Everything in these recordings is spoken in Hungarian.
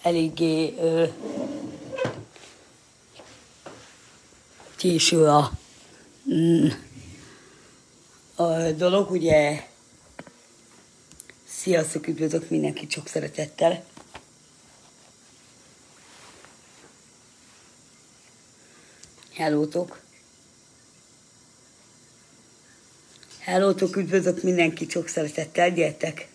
eléggé késő a dolog, ugye. Sziasztok, üdvözlök mindenkit sok szeretettel. Hellótok. Hellótok, üdvözlök mindenkit sok szeretettel, gyertek.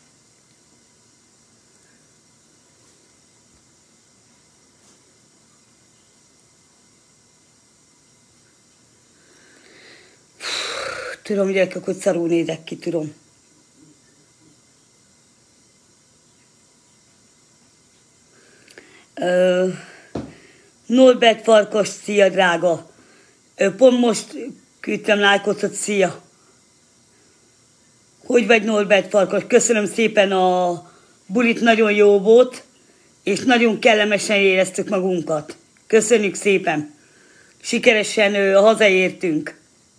Tudom, gyerekek, hogy szarul nézek ki, tudom. Norbert Farkas, szia drága. Pont most küldtem lájkot, hogy szia. Hogy vagy, Norbert Farkas? Köszönöm szépen a bulit, nagyon jó volt, és nagyon éreztük magunkat. Köszönjük szépen. Sikeresen hazaértünk.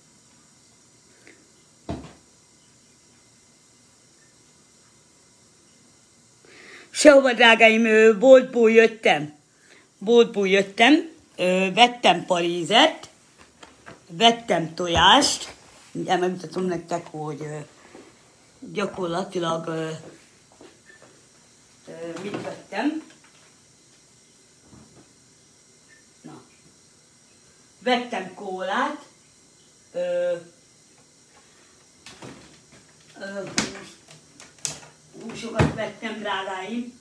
Sehova, drágáim, boltból jöttem. Vettem parizet, vettem tojást. Mindjárt megmutatom nektek, hogy gyakorlatilag mit vettem. Na. Vettem kólát, húsokat vettem, drágáim,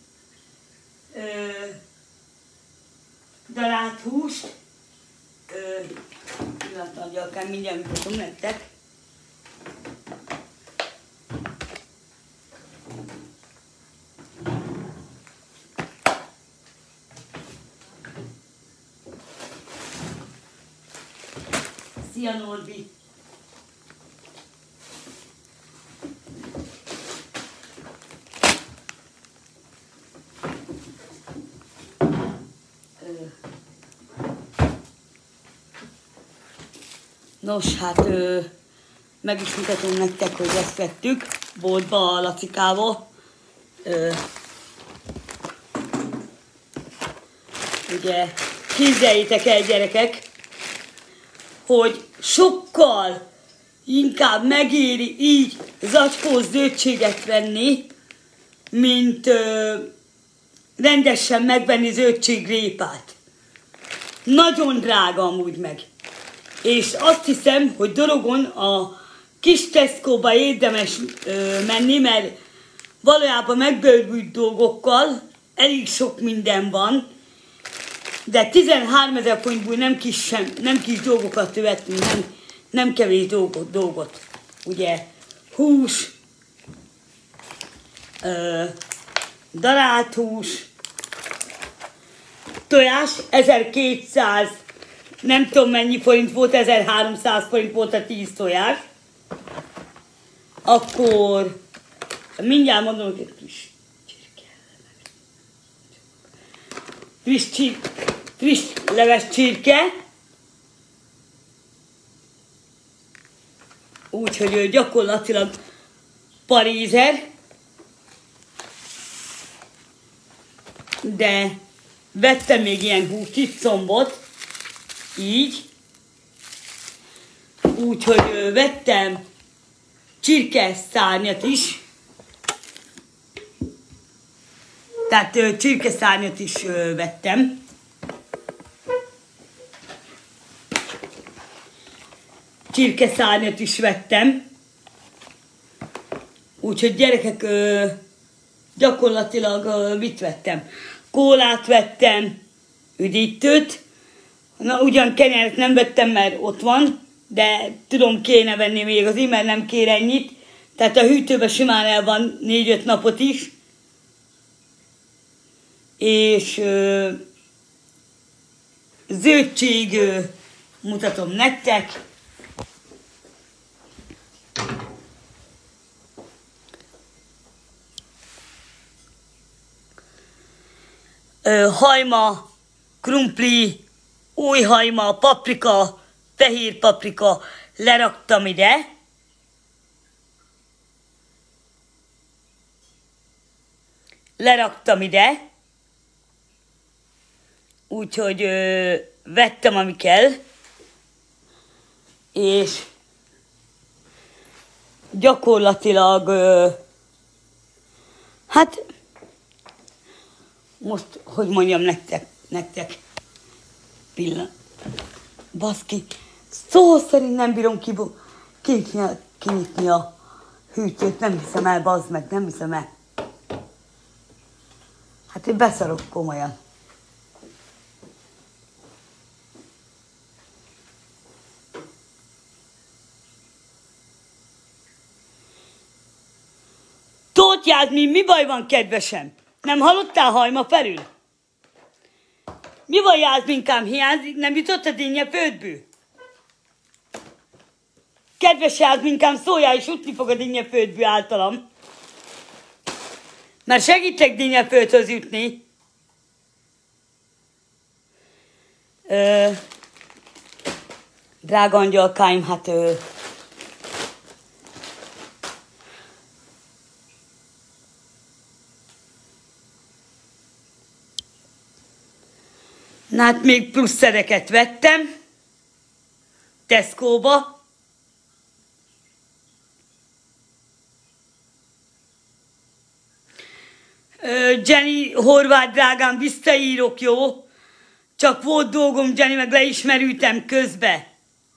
darált húst, pillanatban akár mindjárt mutatom nektek. Szia, Norbi! Nos, hát meg is mutatom nektek, hogy ezt vettük boltba a Lacikával. Ugye képzeljétek el, gyerekek, hogy sokkal inkább megéri így zacskós zöldséget venni, mint rendesen megvenni zöldségrépát. Nagyon drága amúgy meg. És azt hiszem, hogy Dorogon a kis Tesco-ba érdemes menni, mert valójában megbővült dolgokkal elég sok minden van, de 13 000 forintból nem kis dolgokat vettünk, nem kevés dolgot. Ugye hús, darált hús, tojás, 1200, nem tudom mennyi forint volt, 1300 forint volt a 10 tojás. Akkor mindjárt mondom, hogy friss leves csirke. Úgyhogy gyakorlatilag parízer. De vettem még ilyen húscsicombot. Így. Úgyhogy vettem csirkeszárnyat is. Tehát csirkeszárnyat is vettem. Úgyhogy gyerekek, gyakorlatilag mit vettem? Kólát vettem, üdítőt. Na, ugyan kenyeret nem vettem, mert ott van, de tudom, kéne venni még azért, mert nem kér ennyit. Tehát a hűtőben simán el van 4-5 napot is. És zöldség mutatom nektek. Hajma, krumpli, új hajma, paprika, fehér paprika, leraktam ide. Úgyhogy vettem, ami kell, és gyakorlatilag, hát most, hogy mondjam nektek, baszki, szó szerint nem bírom kinyitni a hűtőt, nem hiszem el, bazd meg, nem hiszem el. Hát én beszarok komolyan. Tóth Jászmin, mi baj van, kedvesem? Nem hallottál hajma felül? Mi van, Jászminkám, hiányzik? Nem jutott a dinnye földből? Kedves Jászminkám, szóljál, és jutni fog a dinnye földből általam. Mert segítek dinnye földhöz jutni. Drága angyalkáim, hát na hát még plusz szereket vettem Tesco-ba. Jenny, Horváth drágám, visszaírok, jó? Csak volt dolgom, Jenny, meg le is merültem közbe.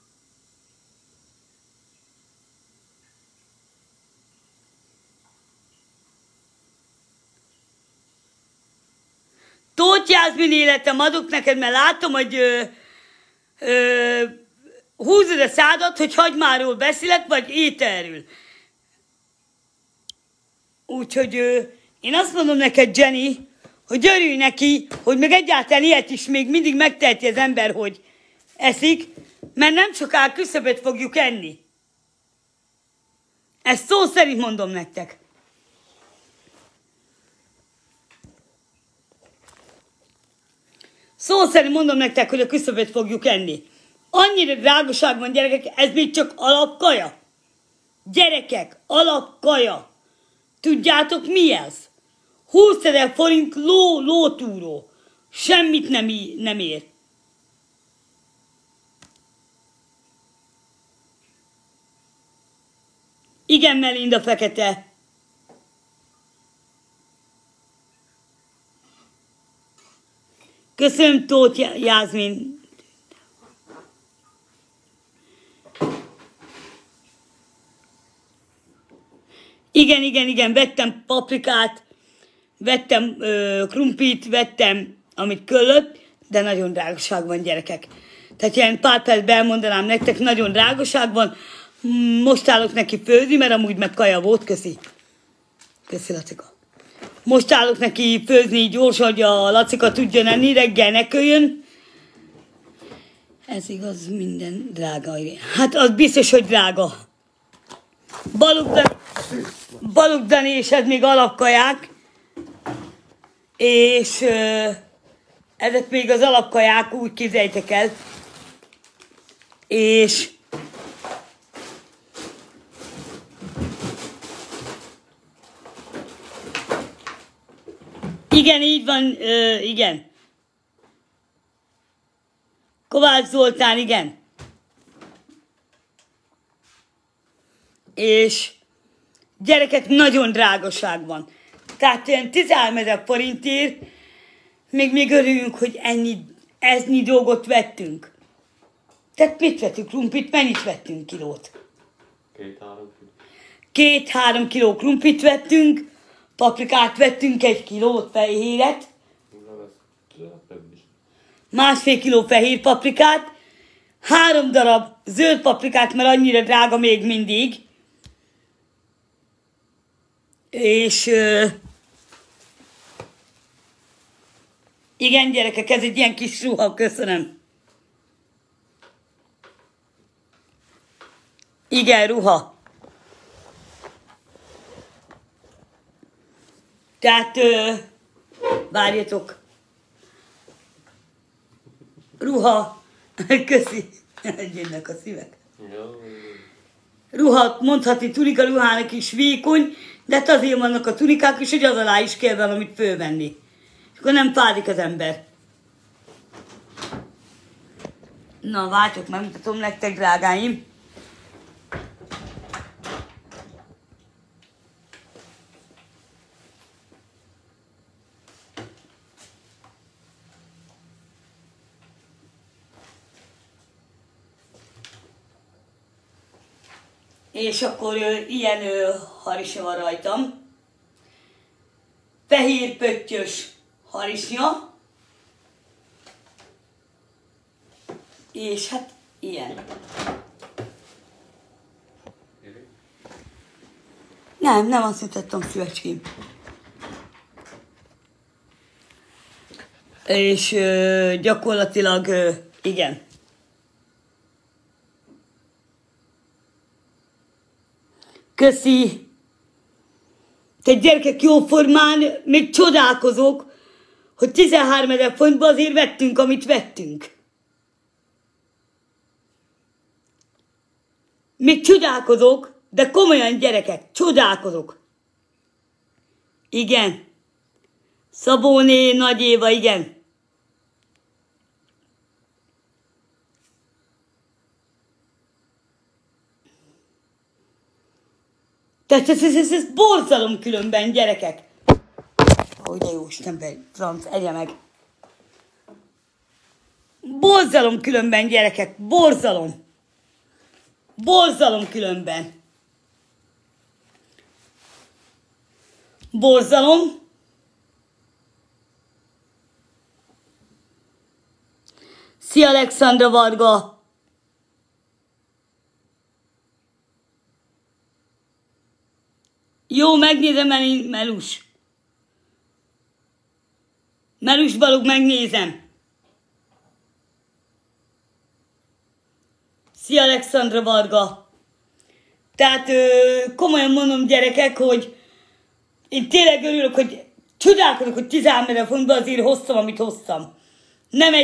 Tóth Jászmin, életem, adok neked, mert látom, hogy húzod a szádat, hogy hagymáról beszélek, vagy ételről. Úgyhogy én azt mondom neked, Jenny, hogy örülj neki, hogy meg egyáltalán ilyet is még mindig megteheti az ember, hogy eszik, mert nem sokára küszöböt fogjuk enni. Ezt szó szerint mondom nektek. Szó szerint mondom nektek, hogy a küszöböt fogjuk enni. Annyira drágaság van, gyerekek, ez még csak alapkaja. Gyerekek, alapkaja. Tudjátok mi ez? 20 000 forint lótúró. Semmit nem ér. Igen, Melinda fekete. Köszönöm, Tóth Jászmin. Igen, vettem paprikát, vettem krumplit, vettem, amit kellett, de nagyon drágaság van, gyerekek. Tehát ilyen pár percben elmondanám nektek, nagyon drágaság van. Most állok neki főzni, mert amúgy meg kaja volt, köszi. Köszi, Lacika. Most állok neki főzni gyorsan, hogy a Lacika tudjon enni, reggel ne köljön. Ez igaz, minden drága. Hát az biztos, hogy drága. Balogdani, és ez még alapkaják. És ezek még az alapkaják, úgy képzeljétek el. És igen, így van, igen. Kovács Zoltán, igen. És gyerekek, nagyon drágaság van. Tehát olyan 13 000 forintért még örüljünk, hogy ennyi dolgot vettünk. Tehát mit vettünk? Krumplit, mennyit vettünk kilót? 2-3 kiló krumplit vettünk, paprikát vettünk 1 kilót, fehéret, 1,5 kiló fehér paprikát, 3 darab zöld paprikát, mert annyira drága még mindig. És igen, gyerekek, ez egy ilyen kis ruha, köszönöm. Igen, ruha. Tehát, várjatok. Ruha. Köszi. Jönnek a szívek. Ruha, mondhatni tunika ruhának is vékony, de hát azért vannak a tunikák is, hogy az alá is kell valamit fölvenni. És akkor nem fázik az ember. Na, vártok, megmutatom nektek, drágáim. És akkor ilyen harisnya van rajtam. Fehér pöttyös harisnya. És hát ilyen. Nem azt mutattam, szívecském. És gyakorlatilag igen. Köszi! Te gyerekek, jóformán még csodálkozok, hogy 13 000 fontba azért vettünk, amit vettünk. Még csodálkozok, de komolyan gyerekek, csodálkozok. Igen. Szabóné, Nagy Éva, igen. Tehát ez borzalom különben, gyerekek. Ó, de jó Isten, franc, egye meg. Borzalom különben, gyerekek, borzalom. Borzalom különben. Borzalom. Szia, Alexandra Varga. Jó, megnézem, Melus. Melus Balog, megnézem. Szia, Alexandra Varga. Tehát komolyan mondom, gyerekek, hogy én tényleg örülök, hogy csodálkozok, hogy 13 000 fontba azért hoztam, amit hoztam. Nem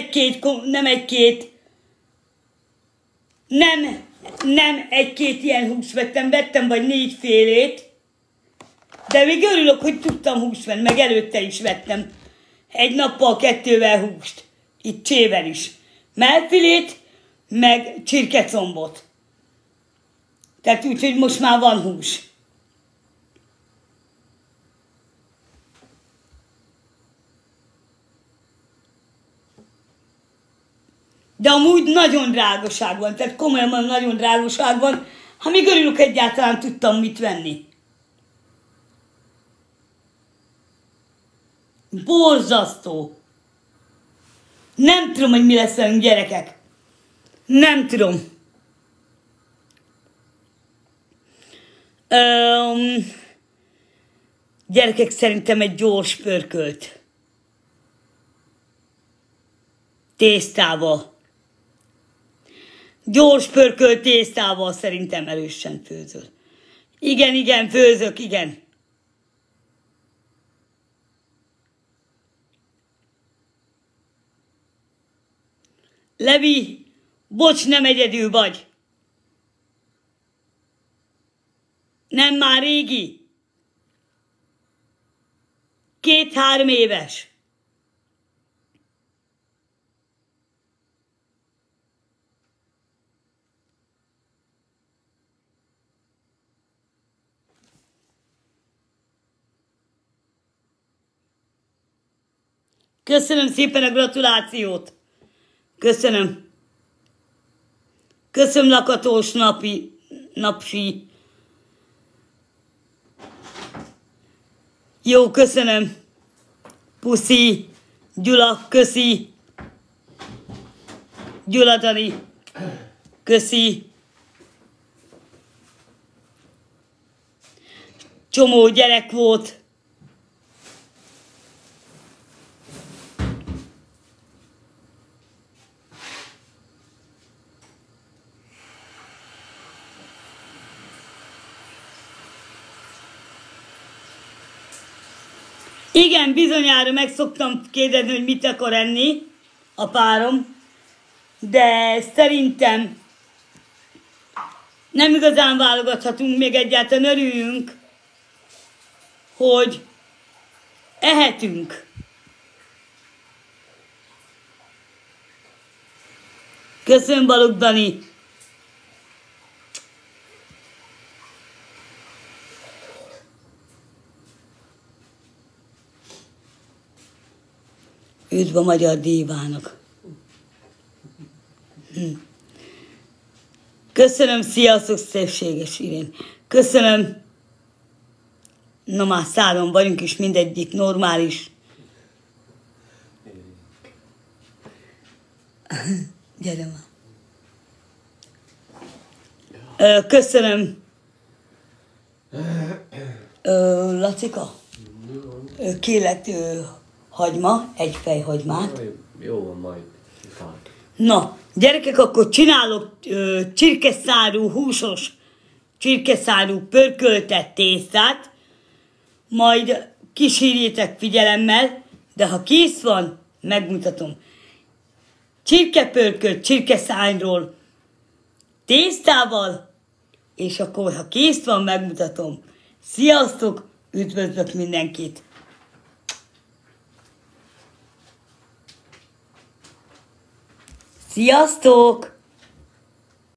egy-két ilyen húst vettem vagy 4 félét, de még örülök, hogy tudtam húst venni, meg előtte is vettem. Egy nappal 2 húst. Itt csével is. Mellfilét, meg csirkecombot. Tehát úgy, hogy most már van hús. De amúgy nagyon drágaság van, tehát komolyan nagyon drágaság van. Ha még örülök, egyáltalán tudtam mit venni. Borzasztó. Nem tudom, hogy mi lesz velünk, gyerekek. Nem tudom. Gyerekek, szerintem egy gyors pörkölt tésztával. Gyors pörkölt tésztával szerintem erősen főzöl. Igen, főzök, igen. Levi, bocs, nem egyedül vagy. Nem már régi. 2-3 éves. Köszönöm szépen a gratulációt. Köszönöm. Köszönöm, Lakatós napsi. Jó, köszönöm. Puszi. Gyula, köszi. Gyula Dani. Köszi. Csomó gyerek volt. Igen, bizonyára meg szoktam kérdezni, hogy mit akar enni a párom, de szerintem nem igazán válogathatunk, még egyáltalán örüljünk, hogy ehetünk. Köszönöm, Balogh Dani. Üdv a magyar dívának. Köszönöm, sziasztok, szépséges Irén. Köszönöm. Na már szálon vagyunk, és mindegyik normális. Gyere már. Köszönöm. Lacika, kérlek hagyma, egy fejhagymát. Jó van, majd. Na, gyerekek, akkor csinálok csirkeszárú, húsos csirkeszárú pörköltett tésztát, majd kísérjétek figyelemmel, de ha kész van, megmutatom. Csirkepörkölt csirkeszárnyról tésztával, és akkor, ha kész van, megmutatom. Sziasztok, üdvözlök mindenkit! Sziasztok!